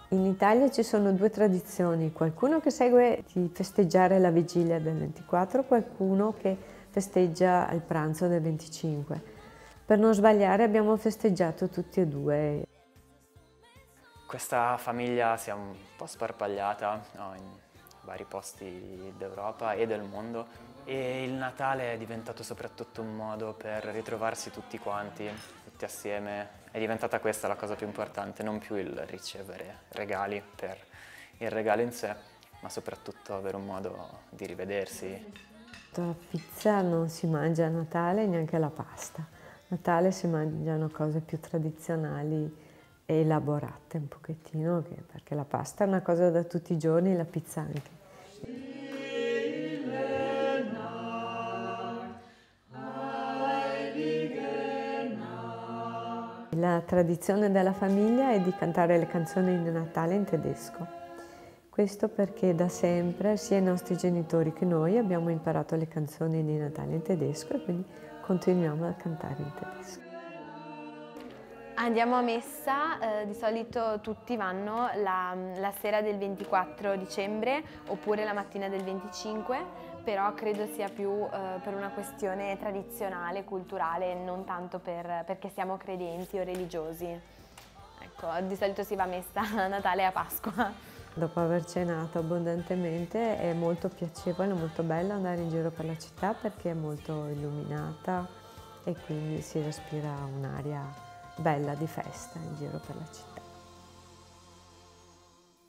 In Italia ci sono due tradizioni, qualcuno che segue di festeggiare la vigilia del 24, qualcuno che festeggia il pranzo del 25. Per non sbagliare abbiamo festeggiato tutti e due. Questa famiglia si è un po' sparpagliata, no, in vari posti d'Europa e del mondo, e il Natale è diventato soprattutto un modo per ritrovarsi tutti quanti, tutti assieme. È diventata questa la cosa più importante, non più il ricevere regali per il regalo in sé, ma soprattutto avere un modo di rivedersi. La pizza non si mangia a Natale, neanche la pasta. A Natale si mangiano cose più tradizionali e elaborate un pochettino, perché la pasta è una cosa da tutti i giorni, la pizza anche. La tradizione della famiglia è di cantare le canzoni di Natale in tedesco. Questo perché da sempre sia i nostri genitori che noi abbiamo imparato le canzoni di Natale in tedesco e quindi continuiamo a cantare in tedesco. Andiamo a messa, di solito tutti vanno la sera del 24 dicembre oppure la mattina del 25, però credo sia più per una questione tradizionale, culturale, non tanto perché siamo credenti o religiosi. Ecco, di solito si va a messa a Natale e a Pasqua. Dopo aver cenato abbondantemente è molto piacevole, molto bello andare in giro per la città perché è molto illuminata e quindi si respira un'aria bella di festa in giro per la città.